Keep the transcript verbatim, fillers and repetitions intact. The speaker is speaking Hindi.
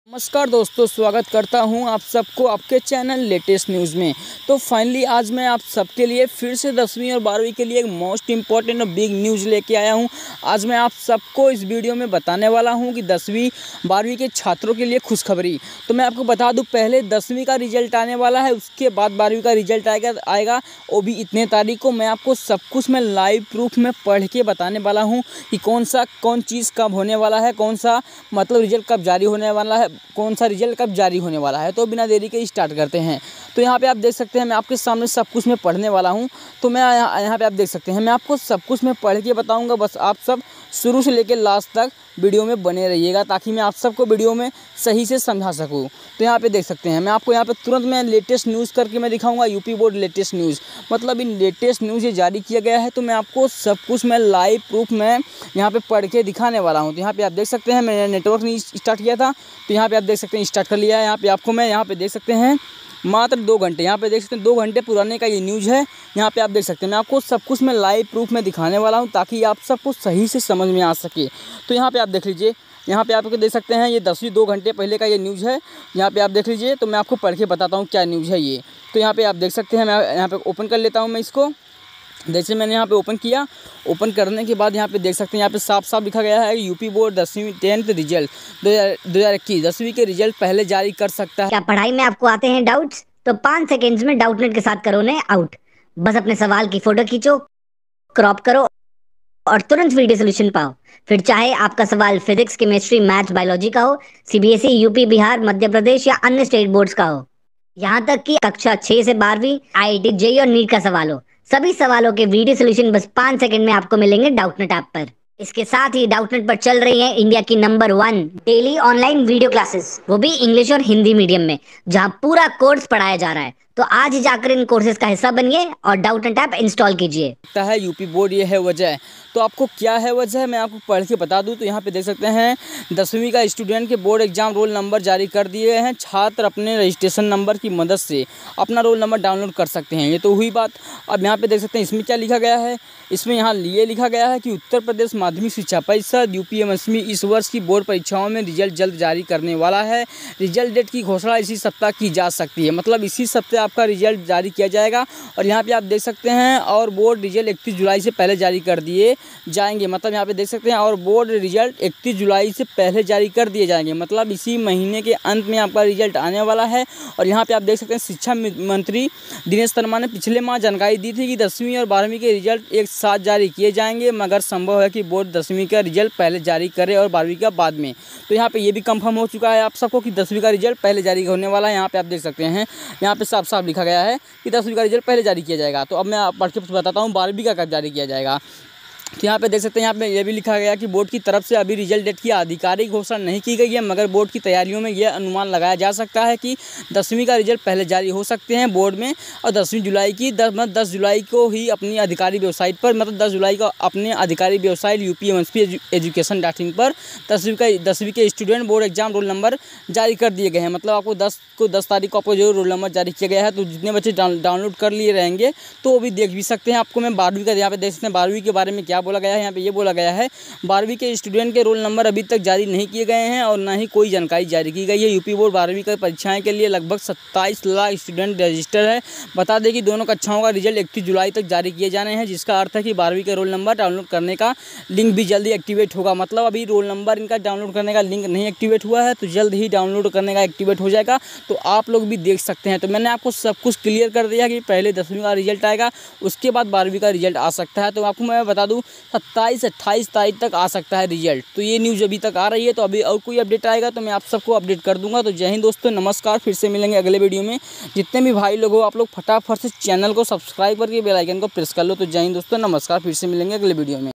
नमस्कार दोस्तों, स्वागत करता हूं आप सबको आपके चैनल लेटेस्ट न्यूज़ में। तो फाइनली आज मैं आप सबके लिए फिर से दसवीं और बारहवीं के लिए एक मोस्ट इम्पॉर्टेंट और बिग न्यूज़ लेके आया हूं। आज मैं आप सबको इस वीडियो में बताने वाला हूं कि दसवीं बारहवीं के छात्रों के लिए खुशखबरी। तो मैं आपको बता दूं, पहले दसवीं का रिजल्ट आने वाला है, उसके बाद बारहवीं का रिजल्ट आएगा आएगा वो भी इतने तारीख को। मैं आपको सब कुछ मैं लाइव प्रूफ में पढ़ के बताने वाला हूँ कि कौन सा कौन चीज़ कब होने वाला है, कौन सा मतलब रिजल्ट कब जारी होने वाला है, कौन सा रिजल्ट कब जारी होने वाला है। तो बिना देरी के स्टार्ट करते हैं। तो यहाँ पे आप देख सकते हैं, मैं आपके सामने सब कुछ मैं पढ़ने वाला हूँ। तो मैं यहाँ यहाँ पे आप देख सकते हैं, मैं आपको सब कुछ मैं पढ़ के बताऊँगा। बस आप सब शुरू से लेकर लास्ट तक वीडियो में बने रहिएगा ताकि मैं आप सबको वीडियो में सही से समझा सकूँ। तो यहाँ पे देख सकते हैं, मैं आपको यहाँ पे तुरंत मैं लेटेस्ट न्यूज़ करके मैं दिखाऊंगा। यूपी बोर्ड लेटेस्ट न्यूज़ मतलब इन लेटेस्ट न्यूज़ ये जारी किया गया है। तो मैं आपको सब कुछ मैं लाइव प्रूफ में यहाँ पे पढ़ के दिखाने वाला हूँ। तो यहाँ पे आप देख सकते हैं, मैंने नेटवर्क नहीं स्टार्ट किया था, तो यहाँ पे आप देख सकते हैं स्टार्ट कर लिया है। यहाँ पे आपको मैं यहाँ पे देख सकते हैं मात्र दो घंटे यहाँ पे देख सकते हैं दो घंटे पुराने का ये न्यूज़ है। यहाँ पे आप देख सकते हैं, मैं आपको सब कुछ मैं लाइव प्रूफ में दिखाने वाला हूँ ताकि आप सबको सही से समझ में आ सके। तो यहाँ पे आप देख लीजिए, यहाँ पे आप देख सकते हैं ये दसवीं दो घंटे पहले का ये न्यूज़ है। यहाँ पे आप देख लीजिए, तो मैं आपको पढ़ के बताता हूँ क्या न्यूज़ है ये। तो यहाँ पे आप देख सकते हैं, मैं यहाँ पे ओपन कर लेता हूँ मैं इसको। जैसे मैंने यहाँ पे ओपन किया, ओपन करने के बाद यहाँ पे देख सकते हैं, यहाँ पे साफ साफ लिखा गया है यूपी बोर्ड दसवीं टेंथ रिजल्ट दो हज़ार इक्कीस दसवीं के रिजल्ट पहले जारी कर सकता है। क्या पढ़ाई में आपको आते हैं डाउट्स? तो पाँच सेकेंड्स में डाउटनेट के साथ करो उन्हें आउट। बस अपने सवाल की फोटो खींचो, क्रॉप करो और तुरंत वीडियो सोल्यूशन पाओ। फिर चाहे आपका सवाल फिजिक्स, केमिस्ट्री, मैथ्स, बायोलॉजी का हो, सीबीएसई, यूपी, बिहार, मध्य प्रदेश या अन्य स्टेट बोर्ड्स का हो, यहाँ तक कि कक्षा छह से बारहवीं, आईआईटी, जेईई और नीट का सवाल हो, सभी सवालों के वीडियो सोल्यूशन बस पाँच सेकंड में आपको मिलेंगे डाउटनेट ऐप पर। इसके साथ ही डाउटनेट पर चल रही है इंडिया की number one daily online video classes, वो भी इंग्लिश और हिंदी मीडियम में, जहां पूरा कोर्स पढ़ाया जा रहा है। तो आज ही जाकर इन कोर्सेज का हिस्सा बनिए और डाउटनेट ऐप इंस्टॉल कीजिए। लगता है यूपी बोर्ड ये है वजह। तो आपको क्या है वजह, मैं आपको पढ़ के बता दूं। तो यहाँ पे देख सकते हैं, दसवीं का स्टूडेंट के बोर्ड एग्जाम रोल नंबर जारी कर दिए गए हैं। छात्र अपने रजिस्ट्रेशन नंबर की मदद से अपना रोल नंबर डाउनलोड कर सकते हैं। ये तो हुई बात। अब यहाँ पे देख सकते हैं, इसमें क्या लिखा गया है, इसमें यहाँ ये लिखा गया है कि उत्तर प्रदेश माध्यमिक शिक्षा परिषद यूपीएमएसएमई इस वर्ष की बोर्ड परीक्षाओं में रिजल्ट जल्द जारी करने वाला है। रिजल्ट डेट की घोषणा इसी सप्ताह की जा सकती है, मतलब इसी सप्ताह आपका रिजल्ट जारी किया जाएगा। और यहाँ पे आप देख सकते हैं, और बोर्ड रिजल्ट इकतीस जुलाई से पहले जारी कर दिए जाएंगे। मतलब यहाँ पे देख सकते हैं, और बोर्ड रिजल्ट इकतीस जुलाई से पहले जारी कर दिए जाएंगे, मतलब इसी महीने के अंत में आपका रिजल्ट आने वाला है। और यहाँ पे आप देख सकते हैं, शिक्षा मंत्री दिनेश शर्मा ने पिछले माह जानकारी दी थी कि दसवीं और बारहवीं के रिजल्ट एक साथ जारी किए जाएंगे, मगर संभव है कि बोर्ड दसवीं का रिजल्ट पहले जारी करे और बारहवीं का बाद में। तो यहाँ पे ये भी कंफर्म हो चुका है आप सबको कि दसवीं का रिजल्ट पहले जारी होने वाला है। यहाँ पे आप देख सकते हैं, यहाँ पे साफ साफ लिखा गया है कि दसवीं का रिजल्ट पहले जारी किया जाएगा। तो अब मैं पढ़ के बताता हूँ बारहवीं का कब जारी किया जाएगा। तो यहाँ पे देख सकते हैं, यहाँ पे ये भी लिखा गया कि बोर्ड की तरफ से अभी रिजल्ट डेट की आधिकारिक घोषणा नहीं की गई है, मगर बोर्ड की तैयारियों में यह अनुमान लगाया जा सकता है कि दसवीं का रिजल्ट पहले जारी हो सकते हैं बोर्ड में। और दसवीं जुलाई की दस मतलब दस जुलाई को ही अपनी आधिकारिक वेबसाइट पर, मतलब दस जुलाई को अपने आधिकारिक website UPMSP education dot in पर दसवीं का दसवीं के student board exam roll number जारी कर दिए गए हैं। मतलब आपको दस को दस तारीख को आपको जो रोल नंबर जारी किया गया है, तो जितने बच्चे डाउनलोड कर लिए रहेंगे तो वो भी देख भी सकते हैं। आपको मैं बारहवीं का यहाँ पे देख सकते हैं, बारहवीं के बारे में क्या बोला गया है। यहाँ पे ये बोला गया है, बारहवीं के स्टूडेंट के रोल नंबर अभी तक जारी नहीं किए गए हैं और ना ही कोई जानकारी जारी की गई है। यूपी बोर्ड बारहवीं की परीक्षाएं के लिए लगभग सत्ताईस लाख स्टूडेंट रजिस्टर है। बता दें कि दोनों कक्षाओं का रिजल्ट इकतीस जुलाई तक जारी किए जाने हैं, जिसका अर्थ है कि बारहवीं के रोल नंबर डाउनलोड करने का लिंक भी जल्दी एक्टिवेट होगा। मतलब अभी रोल नंबर इनका डाउनलोड करने का लिंक नहीं एक्टिवेट हुआ है, तो जल्द ही डाउनलोड करने का एक्टिवेट हो जाएगा, तो आप लोग भी देख सकते हैं। तो मैंने आपको सब कुछ क्लियर कर दिया कि पहले दसवीं का रिजल्ट आएगा, उसके बाद बारहवीं का रिजल्ट आ सकता है। तो आपको मैं बता दूँ, सत्ताईस अट्ठाईस तारीख तक आ सकता है रिजल्ट। तो ये न्यूज़ अभी तक आ रही है, तो अभी और कोई अपडेट आएगा तो मैं आप सबको अपडेट कर दूंगा। तो जय हिंद दोस्तों, नमस्कार, फिर से मिलेंगे अगले वीडियो में। जितने भी भाई लोग हो, आप लोग फटाफट से चैनल को सब्सक्राइब करके बेल आइकन को प्रेस कर लो। तो जय हिंद दोस्तों, नमस्कार, फिर से मिलेंगे अगले वीडियो में।